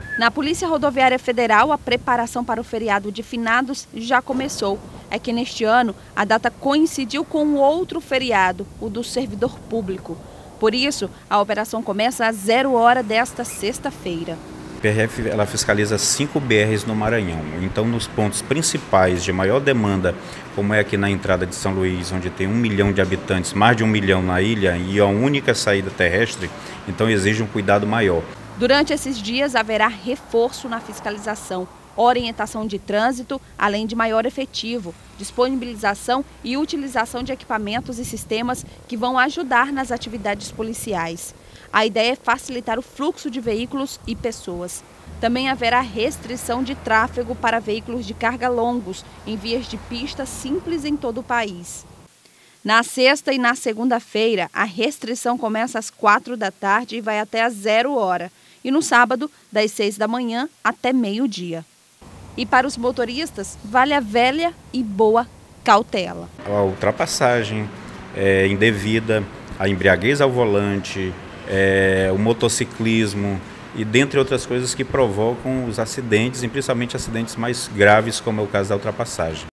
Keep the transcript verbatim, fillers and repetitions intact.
Na Polícia Rodoviária Federal, a preparação para o feriado de finados já começou. É que neste ano, a data coincidiu com outro feriado, o do servidor público. Por isso, a operação começa às zero hora desta sexta-feira. A P R F ela fiscaliza cinco B Rs no Maranhão. Então, nos pontos principais de maior demanda, como é aqui na entrada de São Luís, onde tem um milhão de habitantes, mais de um milhão na ilha e a única saída terrestre, então exige um cuidado maior. Durante esses dias, haverá reforço na fiscalização, orientação de trânsito, além de maior efetivo, disponibilização e utilização de equipamentos e sistemas que vão ajudar nas atividades policiais. A ideia é facilitar o fluxo de veículos e pessoas. Também haverá restrição de tráfego para veículos de carga longos em vias de pista simples em todo o país. Na sexta e na segunda-feira, a restrição começa às quatro da tarde e vai até às zero hora. E no sábado, das seis da manhã até meio-dia. E para os motoristas, vale a velha e boa cautela. A ultrapassagem é, indevida, a embriaguez ao volante, é, o motociclismo e dentre outras coisas que provocam os acidentes, e principalmente acidentes mais graves, como é o caso da ultrapassagem.